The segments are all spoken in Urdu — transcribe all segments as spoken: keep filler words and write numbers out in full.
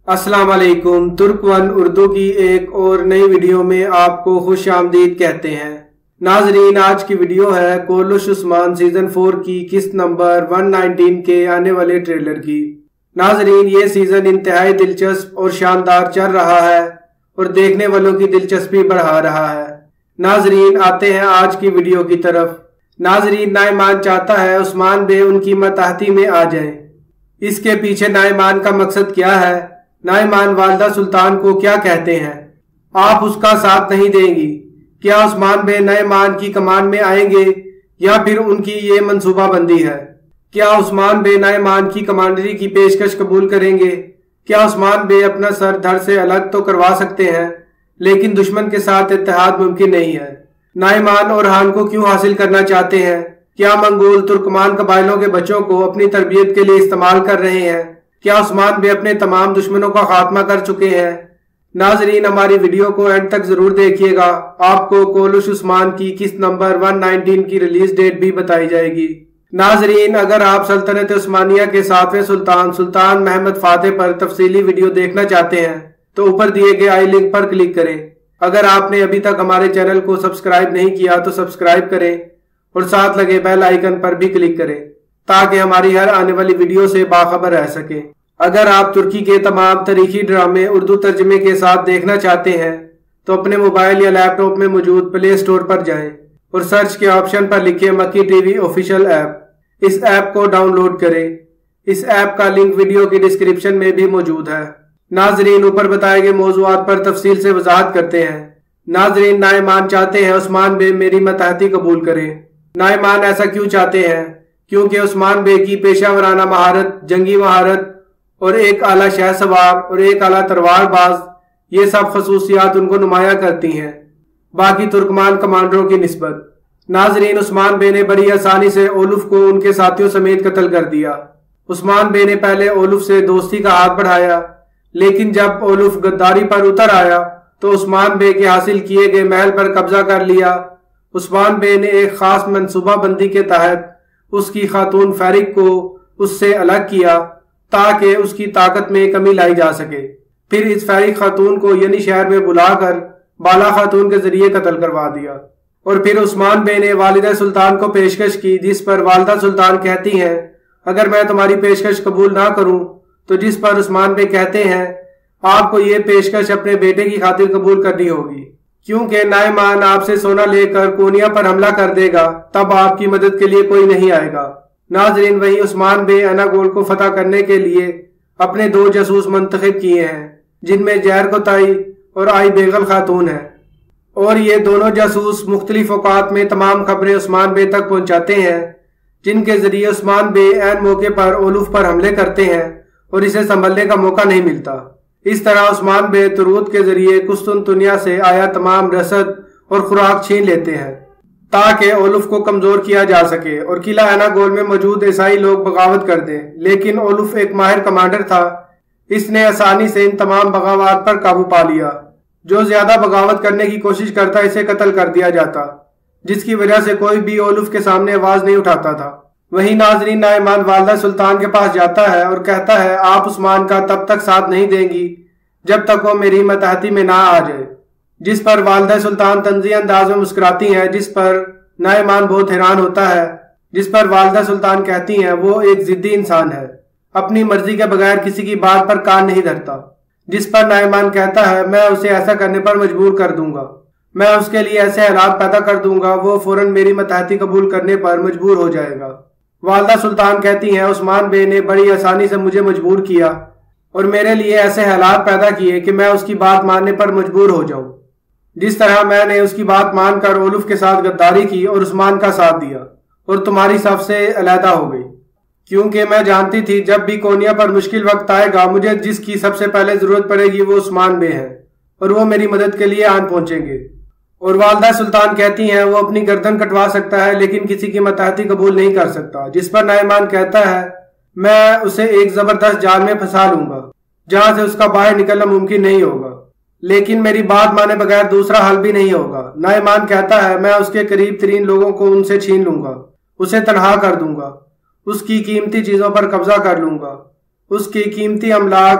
السلام علیکم، ترک ون اردو کی ایک اور نئی ویڈیو میں آپ کو خوش آمدید کہتے ہیں۔ ناظرین، آج کی ویڈیو ہے کولوش عثمان سیزن فور کی قسط نمبر ایک سو انیس کے آنے والے ٹریلر کی۔ ناظرین، یہ سیزن انتہائی دلچسپ اور شاندار چل رہا ہے اور دیکھنے والوں کی دلچسپی بڑھا رہا ہے۔ ناظرین، آتے ہیں آج کی ویڈیو کی طرف۔ ناظرین، نائمان چاہتا ہے عثمان بے ان کی ماتحتی میں آ جائیں۔ اس کے پیچھے نائمان کا مقصد کیا ہے؟ نائمان والدہ سلطان کو کیا کہتے ہیں؟ آپ اس کا ساتھ نہیں دیں گی؟ کیا عثمان بے نائمان کی کمان میں آئیں گے یا پھر ان کی یہ منصوبہ بندی ہے؟ کیا عثمان بے نائمان کی کمانڈری کی پیشکش قبول کریں گے؟ کیا عثمان بے اپنا سر دھڑ سے الگ تو کروا سکتے ہیں، لیکن دشمن کے ساتھ اتحاد ممکن نہیں ہے؟ نائمان اورہان کو کیوں حاصل کرنا چاہتے ہیں؟ کیا منگول ترکمان قبائلوں کے بچوں کو اپنی تربیت کے لیے استعمال کر رہے ہیں؟ کیا عثمان بے اپنے تمام دشمنوں کا خاتمہ کر چکے ہیں؟ ناظرین، ہماری ویڈیو کو اینڈ تک ضرور دیکھیے گا، آپ کو کولوش عثمان کی قسط نمبر ایک سو انیس کی ریلیز ڈیٹ بھی بتائی جائے گی۔ ناظرین، اگر آپ سلطنت عثمانیہ کے ساتویں سلطان سلطان محمد فاتح پر تفصیلی ویڈیو دیکھنا چاہتے ہیں تو اوپر دیے گئے آئی لنک پر کلک کریں۔ اگر آپ نے ابھی تک ہمارے چینل کو سبسکرائب نہیں کیا تو سبسکرائب کریں اور ساتھ لگے بیل آئیکن پر بھی کلک کریں تاکہ ہماری ہر آنے والی ویڈیو سے باخبر رہ سکیں۔ اگر آپ ترکی کے تمام تاریخی ڈرامے اردو ترجمے کے ساتھ دیکھنا چاہتے ہیں تو اپنے موبائل یا لیپ ٹاپ میں موجود پلے اسٹور پر جائیں اور سرچ کے آپشن پر لکھیں Makki T V official app. اس ایپ کو ڈاؤن لوڈ کریں۔ اس ایپ کا لنک ویڈیو کی ڈسکرپشن میں بھی موجود ہے۔ ناظرین، اوپر بتائے گئے موضوعات پر تفصیل سے وضاحت کرتے ہیں۔ ناظرین، نائمان چاہتے ہیں عثمان بے میری ماتحتی قبول کریں۔ نائمان ایسا کیوں چاہتے ہیں؟ کیونکہ عثمان بے کی پیشہ ورانہ مہارت، جنگی مہارت اور ایک اعلیٰ شہ سوار اور ایک اعلیٰ تلوار باز، یہ سب خصوصیات ان کو نمایاں کرتی ہیں باقی ترکمان کمانڈروں کی نسبت۔ ناظرین، عثمان بے نے بڑی آسانی سے اولف کو ان کے ساتھیوں سمیت قتل کر دیا۔ عثمان بے نے پہلے اولف سے دوستی کا ہاتھ بڑھایا، لیکن جب اولف غداری پر اتر آیا تو عثمان بے کے حاصل کیے گئے محل پر قبضہ کر لیا۔ عثمان بے نے ایک خاص منصوبہ بندی کے تحت اس کی خاتون فیرک کو اس سے الگ کیا تاکہ اس کی طاقت میں کمی لائی جا سکے۔ پھر اس فیرک خاتون کو ینی شہر میں بلا کر بالا خاتون کے ذریعے قتل کروا دیا، اور پھر عثمان بے نے والدہ سلطان کو پیشکش کی، جس پر والدہ سلطان کہتی ہیں اگر میں تمہاری پیشکش قبول نہ کروں تو جس پر عثمان بے کہتے ہیں آپ کو یہ پیشکش اپنے بیٹے کی خاطر قبول کرنی ہوگی، کیونکہ نائمان آپ سے سونا لے کر کونیا پر حملہ کر دے گا، تب آپ کی مدد کے لیے کوئی نہیں آئے گا۔ ناظرین، وہی عثمان بے اناگول کو فتح کرنے کے لیے اپنے دو جاسوس منتخب کیے ہیں، جن میں جہر کوتائی اور آئی بیگل خاتون ہیں، اور یہ دونوں جاسوس مختلف اوقات میں تمام خبریں عثمان بے تک پہنچاتے ہیں، جن کے ذریعے عثمان بے عین موقع پر اولف پر حملے کرتے ہیں اور اسے سنبھلنے کا موقع نہیں ملتا۔ اس طرح عثمان بے ترود کے ذریعے قسطنطنیہ سے آیا تمام رسد اور خوراک چھین لیتے ہیں تاکہ اولف کو کمزور کیا جا سکے اور قلعہ اناگول میں موجود عیسائی لوگ بغاوت کر دیں، لیکن اولف ایک ماہر کمانڈر تھا۔ اس نے آسانی سے ان تمام بغاوات پر قابو پا لیا۔ جو زیادہ بغاوت کرنے کی کوشش کرتا اسے قتل کر دیا جاتا، جس کی وجہ سے کوئی بھی اولف کے سامنے آواز نہیں اٹھاتا تھا۔ وہیں ناظرین، نائمان والدہ سلطان کے پاس جاتا ہے اور کہتا ہے آپ عثمان کا تب تک ساتھ نہیں دیں گی جب تک وہ میری ماتحتی میں نہ آ جائے، جس پر والدہ سلطان طنزی انداز میں مسکراتی ہیں، جس پر نائمان بہت حیران ہوتا ہے، جس پر والدہ سلطان کہتی ہیں وہ ایک ضدی انسان ہے، اپنی مرضی کے بغیر کسی کی بات پر کان نہیں دھرتا، جس پر نائمان کہتا ہے میں اسے ایسا کرنے پر مجبور کر دوں گا، میں اس کے لیے ایسے حالات پیدا کر دوں گا وہ فوراً میری ماتحتی قبول کرنے پر مجبور ہو جائے گا۔ والدہ سلطان کہتی ہیں عثمان بے نے بڑی آسانی سے مجھے مجبور کیا اور میرے لیے ایسے حالات پیدا کیے کہ میں اس کی بات ماننے پر مجبور ہو جاؤں، جس طرح میں نے اس کی بات مان کر اولف کے ساتھ غداری کی اور عثمان کا ساتھ دیا اور تمہاری صف سے علیحدہ ہو گئی، کیونکہ میں جانتی تھی جب بھی کونیا پر مشکل وقت آئے گا مجھے جس کی سب سے پہلے ضرورت پڑے گی وہ عثمان بے ہیں اور وہ میری مدد کے لیے آن پہنچیں گے۔ اور والدہ سلطان کہتی ہیں وہ اپنی گردن کٹوا سکتا ہے لیکن کسی کی ماتحتی قبول نہیں کر سکتا، جس پر نائمان کہتا ہے میں اسے ایک زبردست جال میں پھنسا لوں گا جہاں سے اس کا باہر نکلنا ممکن نہیں ہوگا، لیکن میری بات مانے بغیر دوسرا حل بھی نہیں ہوگا۔ نائمان کہتا ہے میں اس کے قریب ترین لوگوں کو ان سے چھین لوں گا، اسے تنہا کر دوں گا، اس کی قیمتی چیزوں پر قبضہ کر لوں گا، اس کی قیمتی املاک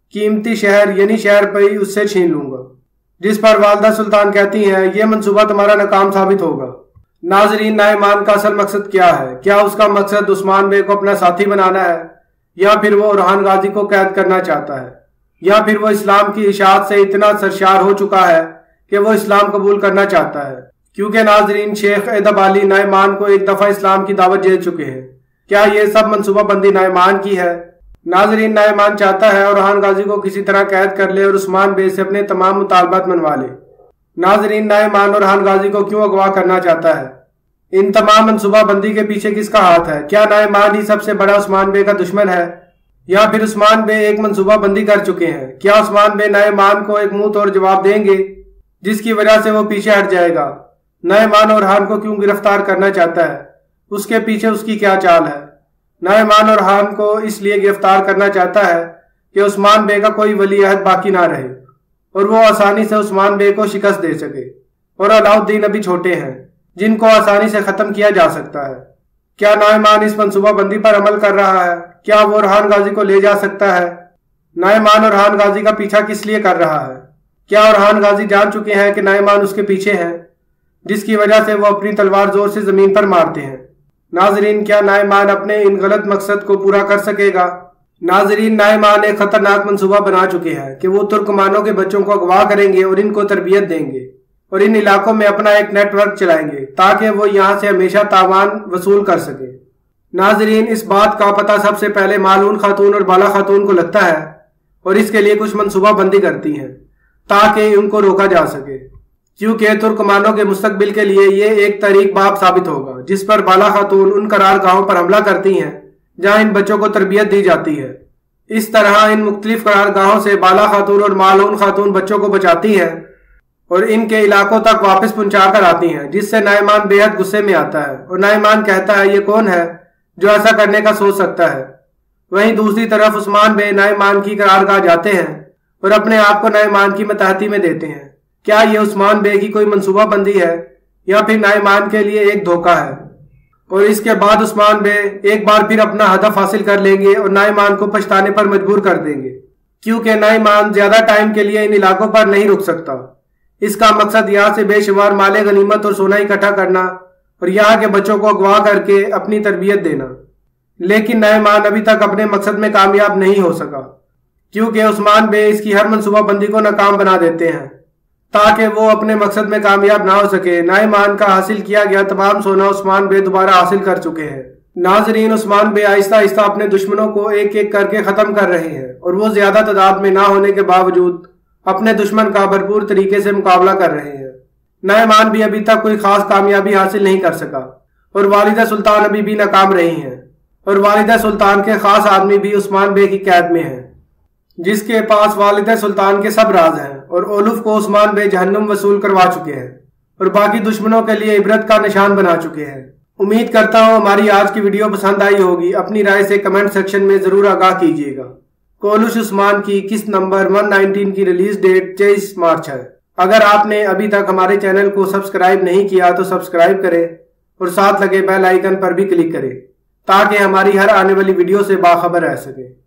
कीमती शहर यानी शहर पई उससे छीन लूंगा। जिस पर वालदा सुल्तान कहती हैं, यह मंसूबा तुम्हारा नाकाम साबित होगा। नाजरीन, नाइमान का असल मकसद क्या है? क्या उसका मकसद उस्मान बे को अपना साथी बनाना है, या फिर वो ओरहान गाजी को कैद करना चाहता है, या फिर वो इस्लाम की इशाअत से इतना सरशार हो चुका है कि वो इस्लाम कबूल करना चाहता है? क्योंकि नाजरीन, शेख एदब अली नाइमान को एक दफा इस्लाम की दावत दे चुके हैं। क्या ये सब मंसूबा बंदी नाइमान की है? नाजरीन, नाइमान चाहता है ओरहान गाजी को किसी तरह कैद कर ले और उस्मान बे से अपने तमाम मुतालबात मनवा ले। नाजरीन, नाइमान ओरहान गाजी को क्यों अगवा करना चाहता है? इन तमाम मंसूबा बंदी के पीछे किसका हाथ है? क्या नाइमान ही सबसे बड़ा उस्मान बे का दुश्मन है, या फिर उस्मान बे एक मंसूबा बंदी कर चुके हैं? क्या उस्मान बे नाइमान को एक मुंह तोड़ जवाब देंगे जिसकी वजह से वो पीछे हट जाएगा? नाइमान ओरहान को क्यों गिरफ्तार करना चाहता है? उसके पीछे उसकी क्या चाल है? नाइमान ओरहान को इसलिए गिरफ्तार करना चाहता है कि उस्मान बे का कोई वली अहद बाकी ना रहे और वो आसानी से उस्मान बे को शिकस्त दे सके। और अलाउद्दीन अभी छोटे हैं जिनको आसानी से खत्म किया जा सकता है। क्या नाइमान इस मंसूबा बंदी पर अमल कर रहा है? क्या वो ओरहान गाजी को ले जा सकता है? नाइमान ओरहान गाजी का पीछा किस लिए कर रहा है? क्या ओरहान गाजी जान चुके हैं कि नाइमान उसके पीछे है, जिसकी वजह से वो अपनी तलवार जोर से जमीन पर मारते हैं? नाजरीन, क्या नाइमान अपने इन गलत मकसद को पूरा कर सकेगा? नाजरीन, नाइमान एक खतरनाक मंसूबा बना चुके हैं कि वो तुर्कमानों के बच्चों को अगवा करेंगे और इनको तरबियत देंगे और इन इलाकों में अपना एक नेटवर्क चलाएंगे ताकि वो यहाँ से हमेशा तावान वसूल कर सके। नाजरीन, इस बात का पता सबसे पहले मालून खातून और बाला खातून को लगता है और इसके लिए कुछ मंसूबा बंदी करती हैं ताकि उनको रोका जा सके, क्योंकि तुर्कमानों के मुस्तकबिल के लिए ये एक तरीक बाब साबित होगा जिस पर बाला खातून उन करारगाहों पर हमला करती हैं जहां इन बच्चों को तरबियत दी जाती है। इस तरह इन मुख्तलिफ करारगाहों से बाला खातून और मालून खातून बच्चों को बचाती हैं और इनके इलाकों तक वापस पहुंचा कर आती हैं, जिससे नाइमान बेहद गुस्से में आता है और नाइमान कहता है, ये कौन है जो ऐसा करने का सोच सकता है? वहीं दूसरी तरफ उस्मान बे नाइमान की करारगाह जाते हैं और अपने आप को नाइमान की मतहती में देते हैं। क्या ये उस्मान बे की कोई मंसूबा बंदी है या फिर नाइमान के लिए एक धोखा है? और इसके बाद उस्मान बे एक बार फिर अपना हदफ हासिल कर लेंगे और नाइमान को पछताने पर मजबूर कर देंगे, क्योंकि नाइमान ज्यादा टाइम के लिए इन इलाकों पर नहीं रुक सकता। इसका मकसद यहाँ से बेशुमार माले गनीमत और सोना इकट्ठा करना और यहाँ के बच्चों को अगवा करके अपनी तरबियत देना। लेकिन नाइमान अभी तक अपने मकसद में कामयाब नहीं हो सका, क्योंकि उस्मान बे इसकी हर मंसूबा बंदी को नाकाम बना देते हैं ताकि वो अपने मकसद में कामयाब ना हो सके। नाइमान का हासिल किया गया तमाम सोना उस्मान बे दोबारा हासिल कर चुके हैं। नाजरीन, उस्मान बे आहिस्ता आहिस्ता अपने दुश्मनों को एक एक करके खत्म कर रहे हैं और वो ज्यादा तादाद में ना होने के बावजूद अपने दुश्मन का भरपूर तरीके से मुकाबला कर रहे हैं। नाइमान भी अभी तक कोई खास कामयाबी हासिल नहीं कर सका और वालिदा सुल्तान अभी भी नाकाम रही हैं और वालिदा सुल्तान के खास आदमी भी उस्मान बे की कैद में हैं, जिसके पास वालिदा सुल्तान के सब राज हैं और ओलुफ को उस्मान बे जहन्नुम वसूल करवा चुके हैं और बाकी दुश्मनों के लिए इबरत का निशान बना चुके हैं। उम्मीद करता हूँ हमारी आज की वीडियो पसंद आई होगी। अपनी राय से कमेंट सेक्शन में जरूर आगाह कीजिएगा। कोलुश उस्मान की किस्त नंबर एक सौ उन्नीस की रिलीज डेट तेईस मार्च है। अगर आपने अभी तक हमारे चैनल को सब्सक्राइब नहीं किया तो सब्सक्राइब करें और साथ लगे बेल आइकन पर भी क्लिक करें ताकि हमारी हर आने वाली वीडियो से बाखबर रह सके।